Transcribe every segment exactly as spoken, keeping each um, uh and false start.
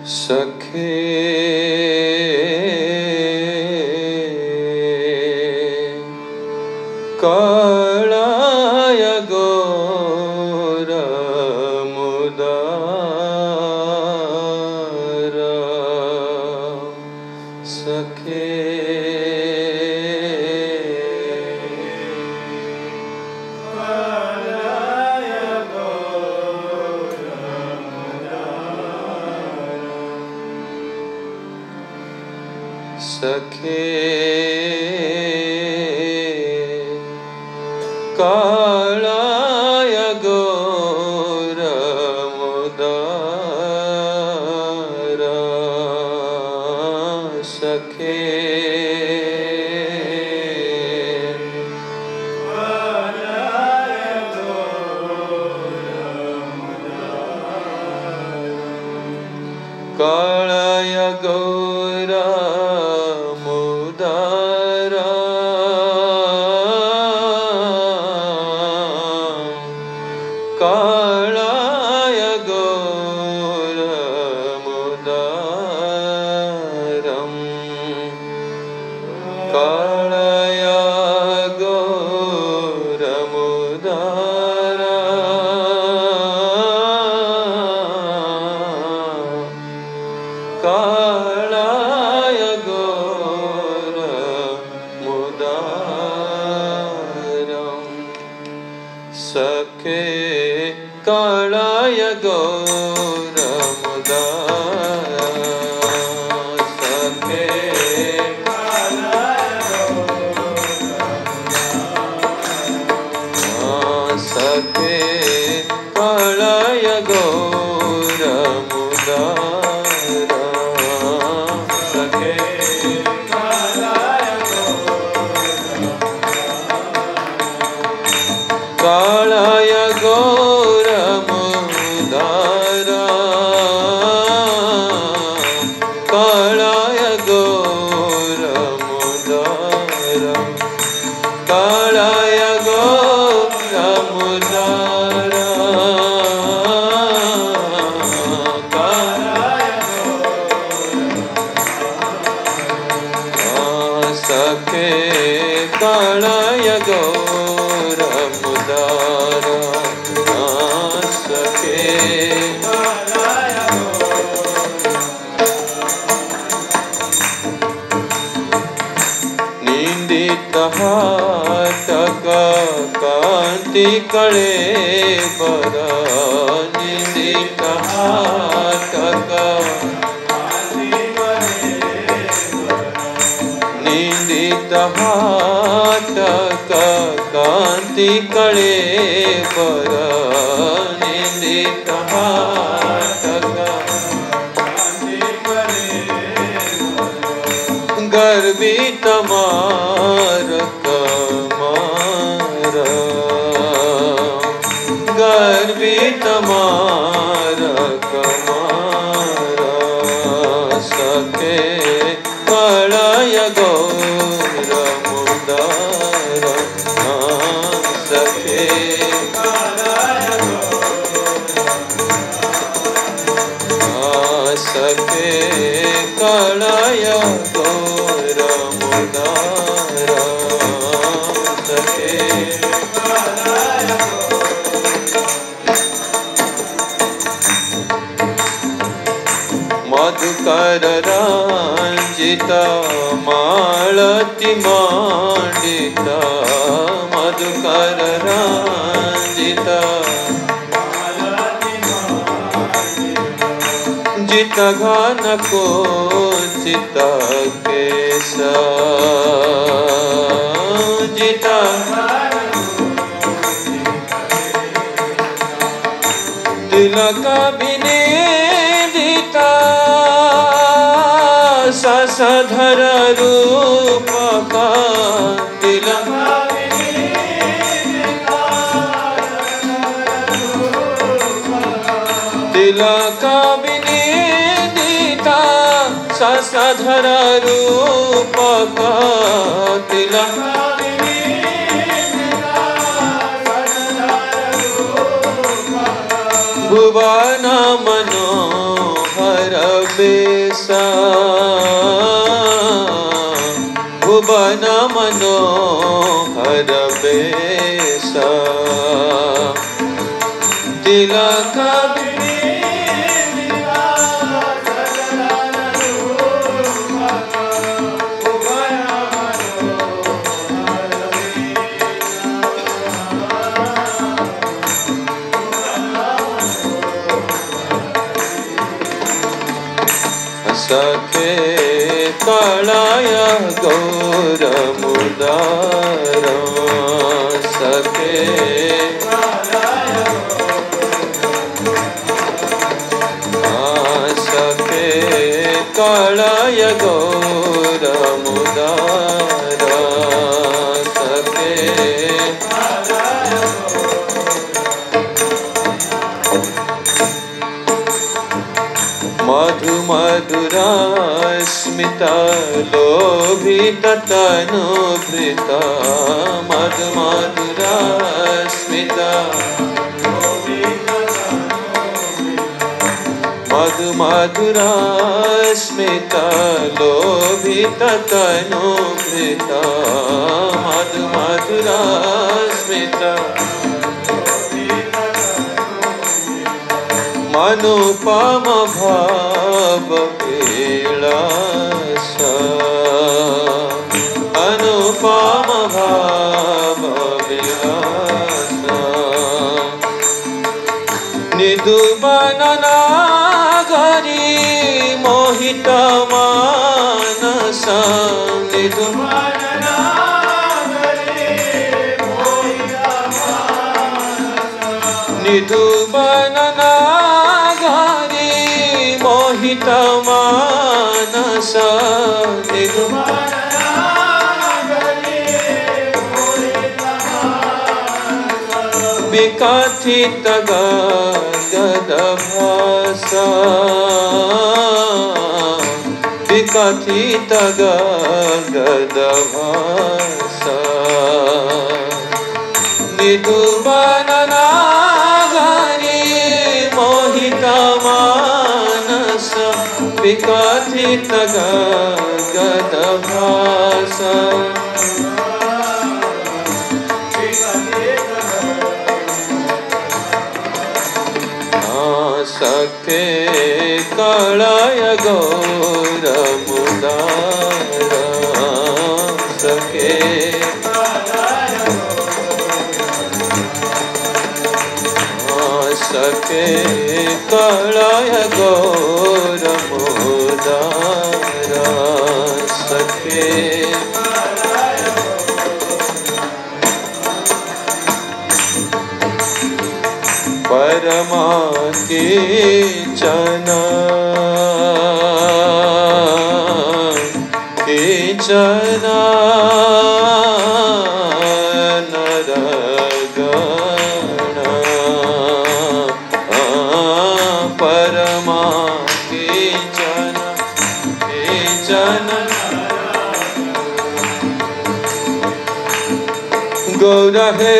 सखे कालाय गौरम उदारम सखे सखे कालाय गौरम उदारम सखे कालाय गौरम उदारम कालाय गौरम उदारम कालाय गौरम उदारम कालाय गौरम उदारम सखे कालाय गौरम उदारम सखे सखे कालाय गौरम उदारम सखे कालाय गौरम उदारम कालाय गौरम उदारम कालाय गौरम उदारम कालाय सखे कालाय गौरम उदारम सखे Nindita हāṭaka kānti kalevara nindita hāṭaka nindita hāṭaka kānti kalevara nindita hāṭaka garvita māraka māram garvita māraka māram sakhe kalaya gauram udaram sakhe kalaya gauram sakhe kalaya gauram udaram sakhe kalaya madhukara rañjita mālatī maṇḍita madhukara rañjita jita-ghana kuñcita kesa jita-ghana tilaka nindita sasadhara rupaka tilaka tilaka nindita sasadhara rupaka tilaka भुवन मनोहर मनोहर बेसा तिलक सखे कलया गौरम उदारम सखे सखे कलया गौरम उदारम सखे मधु मधुरा स्मिता लोभित तनुभृता मधु मधुरा स्मिता मधु मधुरा स्मिता लोभित तनुभृता मधु मधुरा स्मिता अनुपम भाव विलासा अनुपम भाव विलासा निदुबन नागरी मोहित मानस निदुबन नागरी मोहित मानस निदुबन मोहित मानस विकथित गद भाषा विकथित गद भाषा निदुबन नागरी मोहित मानस विकथित गद भाषा सखे कलया गौरम उदारम सखे सखे कलया गौरम उदारम सखे परमा किंचन किंचन नरगण परमा किंचन किंचन गौर हे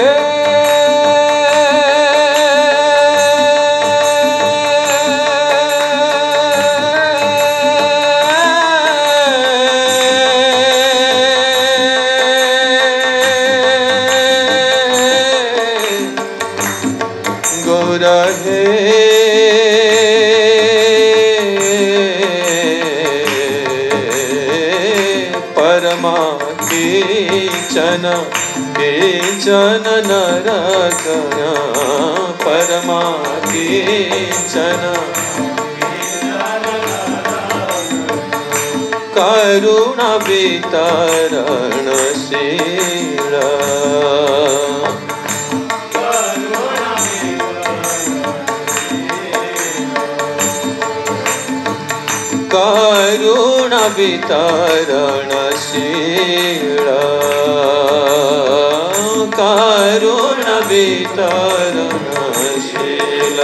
किंचन नरगण परमा किंचन करुण वितरणशील करुण वितरणशील करुण वितरणशील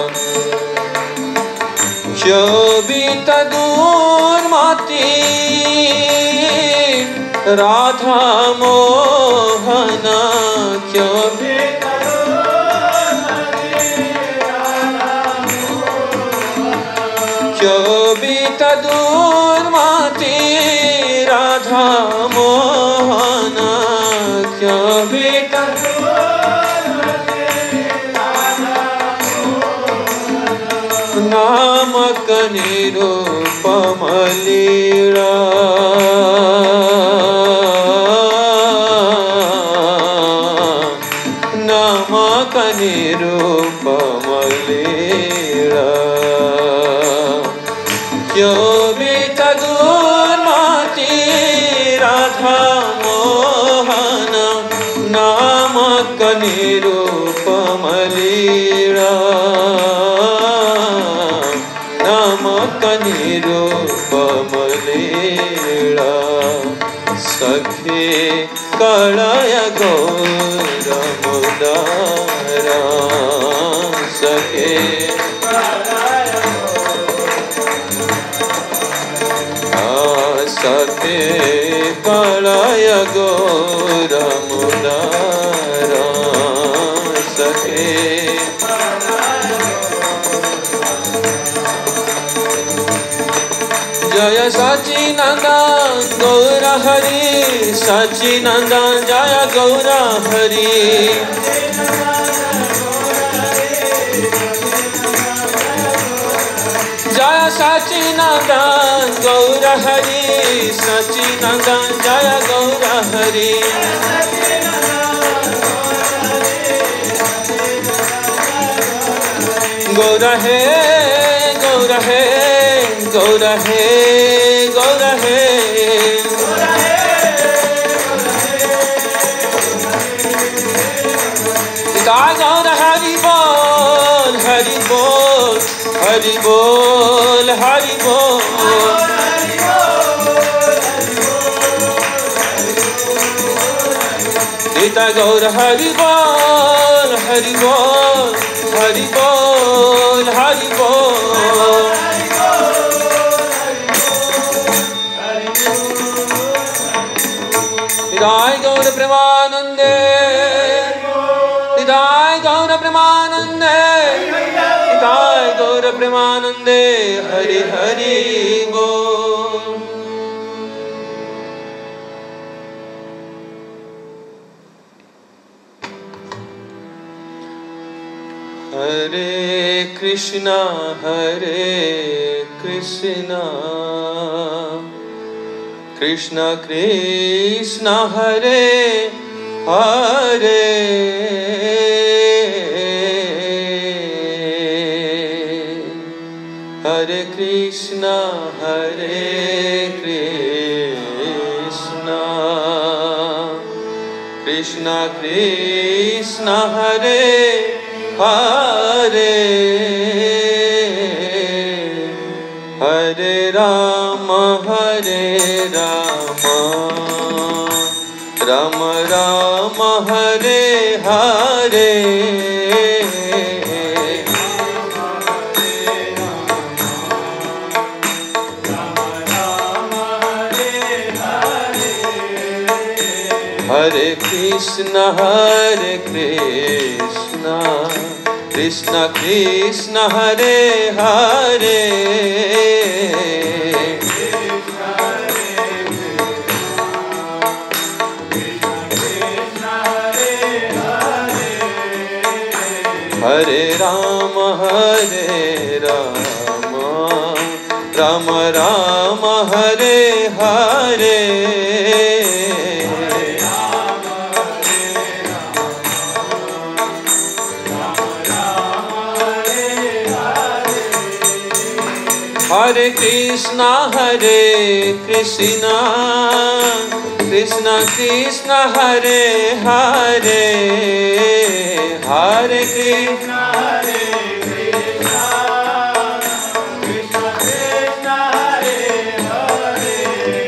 क्षोभित-दुर्मति-राधा-मोहना क्षोभित-दुर्मति-राधा-मोहना nāmaka-nirupama-līlam, nāmaka-nirupama-līlam, kṣobhita-durmati-rādhā-mohana, nāmaka-nirupama-līlam, nāmaka-nirupama-līlam. Sakhe Kalaya Gauram Udaram, Sakhe Kalaya Gauram, Sakhe Kalaya Gauram Udaram, Sakhe Jaya Sachinandan Gaura Hari, Sachinandan Jaya Gaura Hari, Jaya Sachinandan Gaura Hari, Sachinandan Jaya Gaura Hari, Gaura He, Gaura He, Gaura He, Gaura He, Jai Gaura Hari Bol, Hari Bol, Hari Bol, Hari Bol, Jai Gaura Hari Bol, Hari Bol, Hari Bol, Hari Bol. Jai Gaura Premanande, Jai Gaura Premanande, Jai Gaura Premanande, Hari Hari Bol. Hare Krishna, Hare Krishna, Krishna Krishna, Hare Hare, Hare Krishna, Hare Krishna, Krishna Krishna, Hare Hare, Hare Rama, Hare Rama, Rama Rama, Hare Hare, Hare Krishna, Hare Krishna, Krishna Krishna, Hare Hare, Hare Rama, Hare Rama, Rama Rama, Hare Hare, Hare Krishna, Hare Krishna, Krishna Krishna, Hare Hare, Hare Krishna, Hare Krishna, Krishna Krishna, Hare Hare,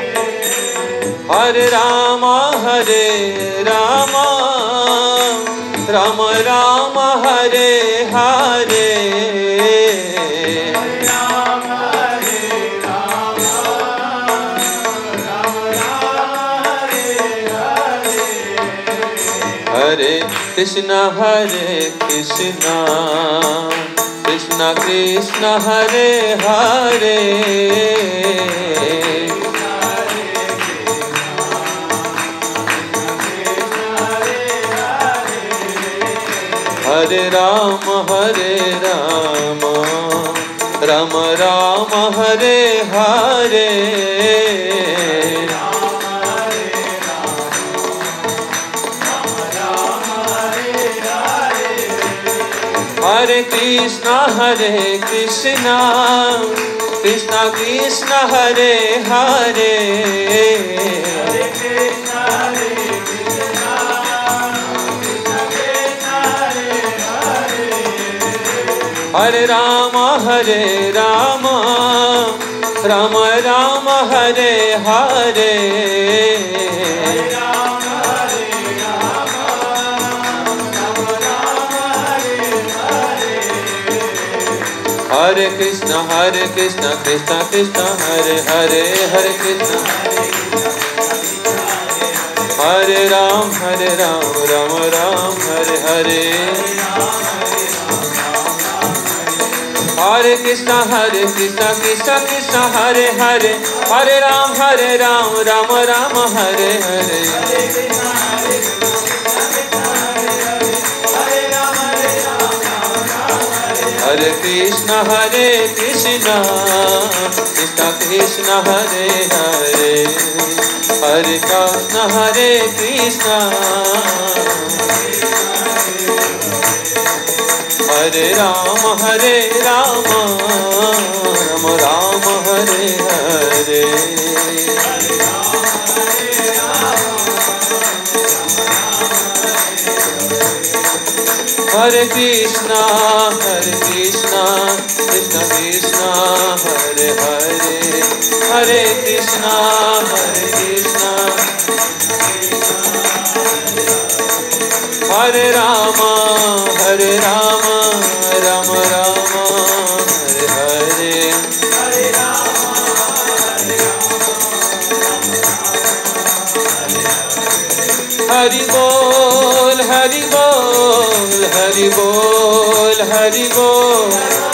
Hare Rama, Hare Rama, Rama Rama, Hare Hare, Hare Krishna, Hare Krishna, Krishna Krishna, Hare Hare, Hare Rama, Hare Rama, Ram Ram Hare Hare Hare Krishna Hare Krishna Krishna Krishna Hare Hare Hare Krishna Hare Krishna Krishna Krishna Hare Hare Hare Rama Hare Rama Rama Rama Hare Hare Hare Krishna, Hare Krishna, Krishna Krishna, Hare Hare, Hare Krishna, Hare Ram, Hare Ram, Ram Ram, Hare Hare, Hare Krishna, Hare Krishna, Krishna Krishna, Hare Hare, Hare Ram, Hare Ram, Ram Ram, Hare Hare. Hare Krishna, Hare Krishna, Krishna Krishna, Hare Hare, Hare Krishna, Hare Krishna, Hare Rama, Hare Rama, Rama Rama, Hare Hare. Hare Krishna, Hare Krishna, Krishna Krishna, Hare Hare, Hare Krishna, Hare Krishna, Hare Rama, Hare Rama, Rama Rama, Hare Hare, Hare Rama, Hare Rama, Hari Bol, Hari Bol, Hari Bol, Hari Bol,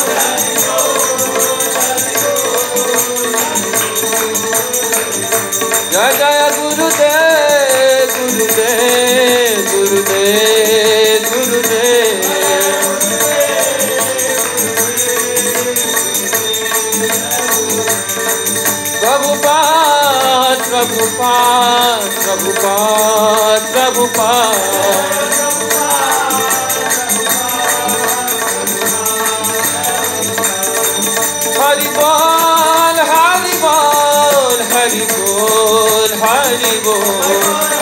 Jai Jai Gurudev, Gurudev, Gurudev, Gurudev, Prabhupada, Prabhupada, Prabhupada, Prabhupada. Hari Bol, Hari Bol, Hari Bol, Hari Bol,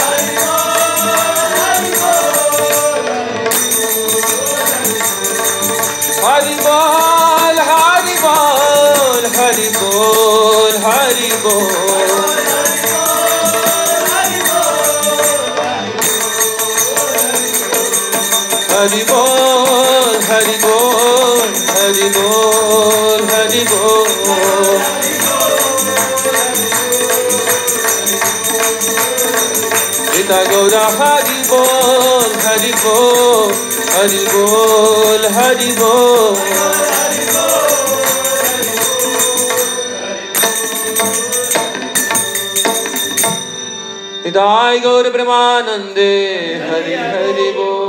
Hari Bol, Hari Bol, Hari Bol, Hari Bol, Hari Bol, Hari Bol, Hari Bol, Hari Bol. Jita-ghana Hari Bol, Hari Bol, Hari Bol, Hari Bol. Jai Gaur Brahmanande, Hari Hari Bol.